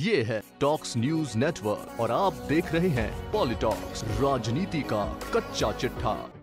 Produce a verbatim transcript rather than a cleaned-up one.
ये है talks news network और आप देख रहे हैं पॉलिटॉक्स, राजनीति का कच्चा चिट्ठा।